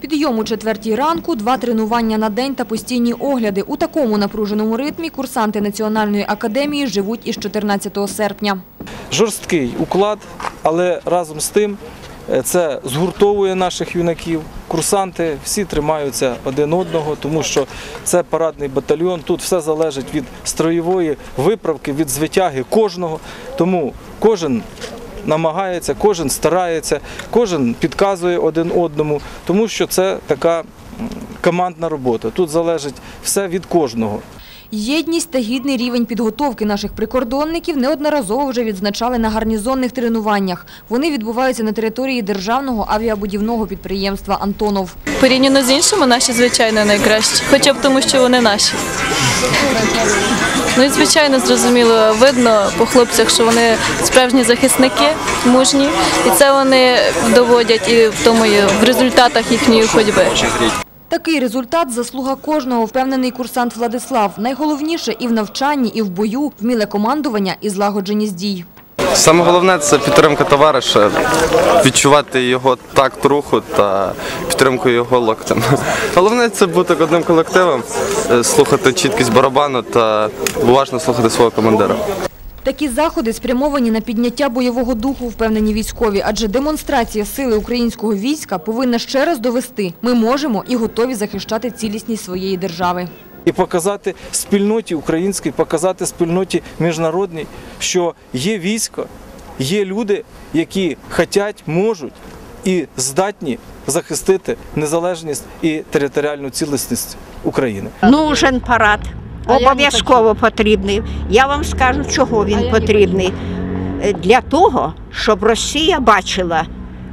Підйом о 4 ранку, 2 тренування на день та постійні огляди. У такому напруженому ритмі курсанти Національної академії живуть із 14 серпня. Жорсткий уклад, але разом з тим це згуртовує наших юнаків. Курсанти всі тримаються один одного, тому що це парадний батальйон. Тут все залежить від строєвої виправки, від звитяги кожного. Тому кожен намагається, кожен старається, кожен підказує один одному, тому що це така командна робота. Тут залежить все від кожного. Єдність та гідний рівень підготовки наших прикордонників неодноразово вже відзначали на гарнізонних тренуваннях. Вони відбуваються на території державного авіабудівного підприємства «Антонов». Порівняно з іншими наші, звичайно, найкращі, хоча б тому, що вони наші. Ну і, звичайно, зрозуміло, видно по хлопцях, що вони справжні захисники, мужні, і це вони доводять і в результатах їхньої ходьби. Такий результат – заслуга кожного, впевнений курсант Владислав. Найголовніше і в навчанні, і в бою – вміле командування і злагодженість дій. Саме головне – це підтримка товариша, відчувати його такт руху та підтримку його локтем. Головне – це бути одним колективом, слухати чіткість барабану та уважно слухати свого командира. Такі заходи спрямовані на підняття бойового духу, впевнені військові, адже демонстрація сили українського війська повинна ще раз довести – ми можемо і готові захищати цілісність своєї держави. І показати спільноті українській, показати спільноті міжнародній, що є військо, є люди, які хочуть, можуть і здатні захистити незалежність і територіальну цілісність України. Нужен парад. Обов'язково потрібний. Я вам скажу, чого він потрібний. Для того, щоб Росія бачила,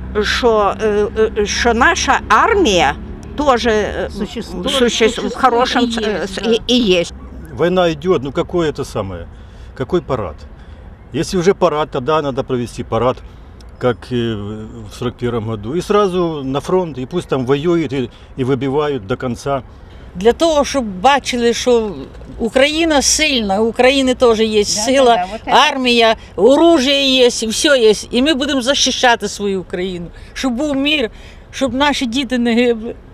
що наша армія теж в хорошем и есть. Война идет, ну какой это самое, какой парад? Если уже парад, тогда надо провести парад, как и в 41 году. И сразу на фронт, и пусть там воюют и выбивают до конца. Для того, щоб бачили, що Україна сильна, у України теж є сила, армія, оружие є, все є. І ми будемо захищати свою Україну, щоб був мир, щоб наші діти не гибли.